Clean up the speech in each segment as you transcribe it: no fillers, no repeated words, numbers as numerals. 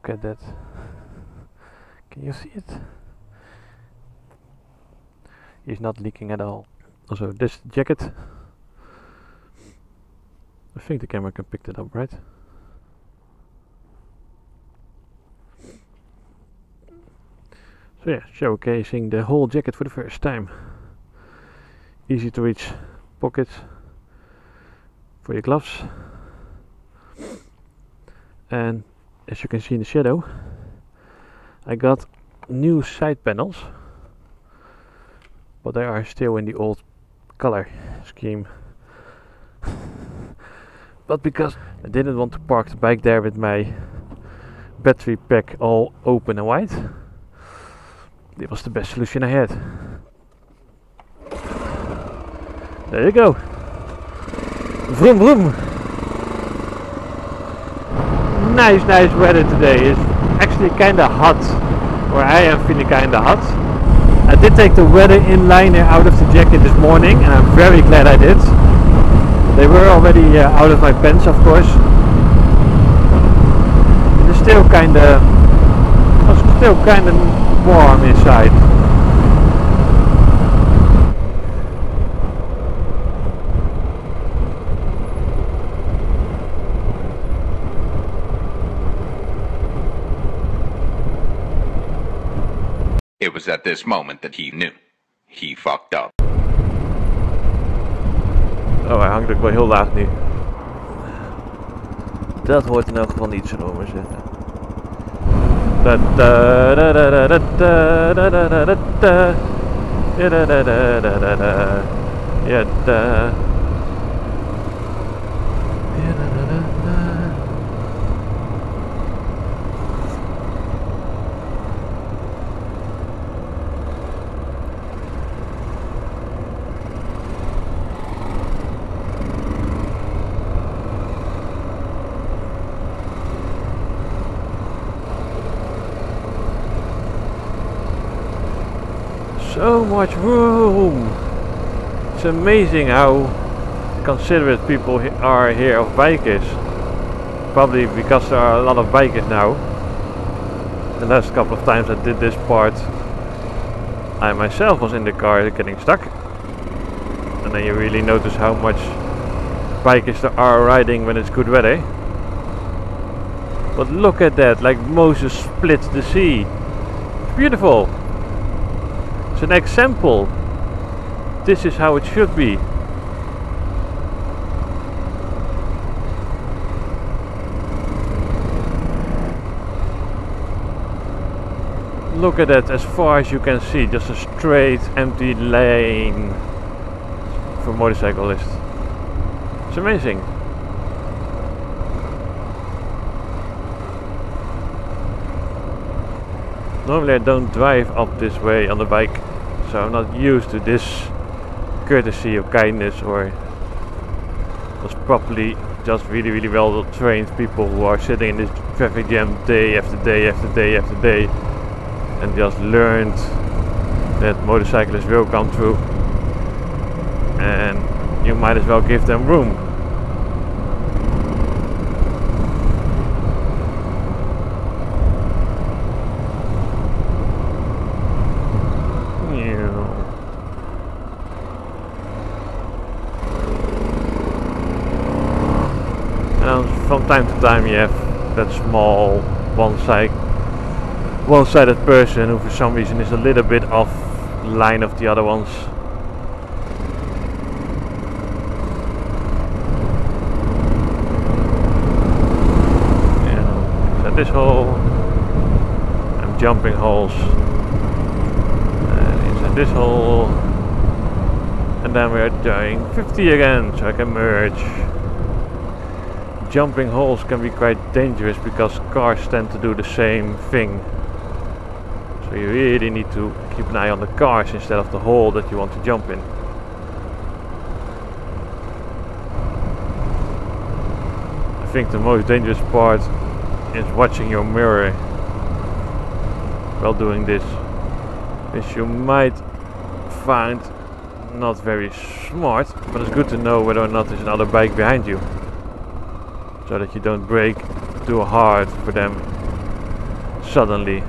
Look at that. Can you see it? He's not leaking at all. Also, this jacket. I think the camera can pick that up, right? So yeah, showcasing the whole jacket for the first time. Easy to reach pockets for your gloves. And as you can see in the shadow, I got new side panels, but they are still in the old color scheme. But because I didn't want to park the bike there with my battery pack all open and wide, it was the best solution I had. There you go. Vroom vroom. Nice weather today. It's actually kinda hot, or I am feeling kinda hot. I did take the weather inliner out of the jacket this morning, and I'm very glad I did. They were already out of my pants, of course. It's still kinda warm inside. It was at this moment that he knew. He fucked up. Oh, hij hangt ook wel heel laag nu. Dat hoort in elk geval niet, zullen we maar zeggen. So much room! It's amazing how considerate people are here of bikers. Probably because there are a lot of bikers now. The last couple of times I did this part, I myself was in the car getting stuck. And then you really notice how much bikers there are riding when it's good weather. But look at that, like Moses splits the sea. It's beautiful. It's an example. This is how it should be. Look at that, as far as you can see, just a straight empty lane for motorcyclists. It's amazing. Normally I don't drive up this way on the bike, so I'm not used to this courtesy of kindness, or was properly just really well trained people who are sitting in this traffic jam day after day after day after day and just learned that motorcyclists will come through and you might as well give them room. From time to time you have that small one-sided person who for some reason is a little bit off line of the other ones. Yeah, so this hole, I'm jumping holes, and inside this hole, and then we are doing 50 again, so I can merge. Jumping holes can be quite dangerous because cars tend to do the same thing. So you really need to keep an eye on the cars instead of the hole that you want to jump in. I think the most dangerous part is watching your mirror while doing this, which you might find not very smart, but it's good to know whether or not there's another bike behind you, so that you don't brake too hard for them suddenly.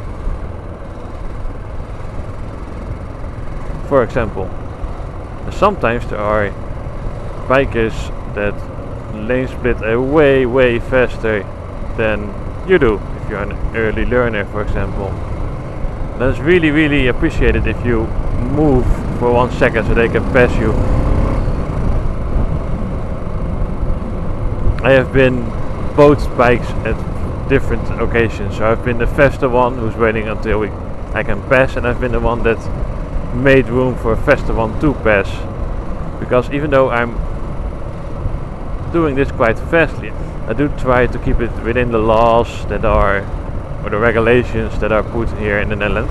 For example, sometimes there are bikers that lane split way faster than you do if you're an early learner, for example. That's really appreciated if you move for 1 second so they can pass you. I have been both bikes at different occasions. So I've been the faster one who's waiting until I can pass, and I've been the one that made room for a faster one to pass. Because even though I'm doing this quite fastly, I do try to keep it within the laws that are, or the regulations that are put here in the Netherlands.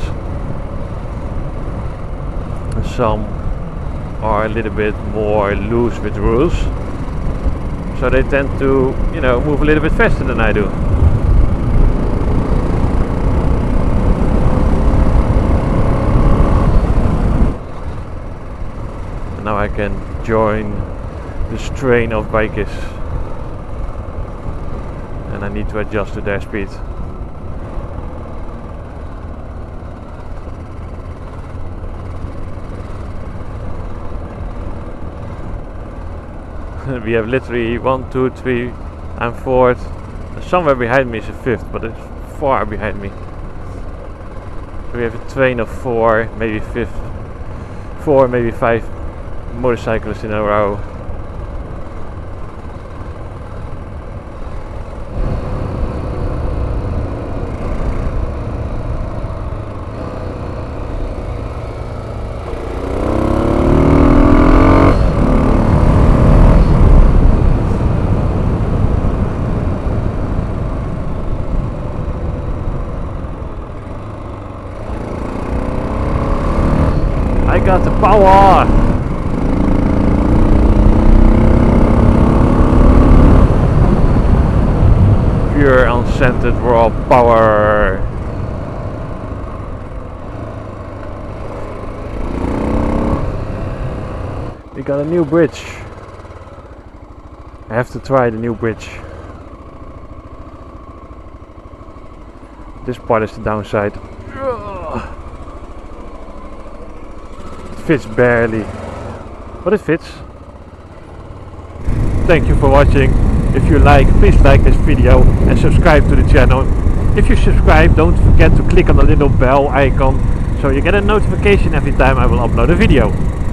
And some are a little bit more loose with rules, so they tend to, you know, move a little bit faster than I do. And now I can join this train of bikers, and I need to adjust to their speed. We have literally 1, 2, 3 and 4th. Somewhere behind me is a 5th, but it's far behind me. So we have a train of 4, maybe 4, maybe 5 motorcyclists in a row. I got the power! Pure unscented raw power! We got a new bridge. I have to try the new bridge. This part is the downside. Fits barely, but it fits. Thank you for watching. If you like, please like this video and subscribe to the channel. If you subscribe, don't forget to click on the little bell icon so you get a notification every time I will upload a video.